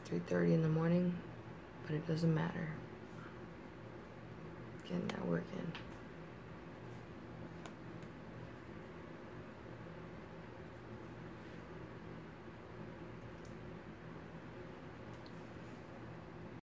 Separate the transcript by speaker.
Speaker 1: 3:30 in the morning, but it doesn't matter. Getting that work in.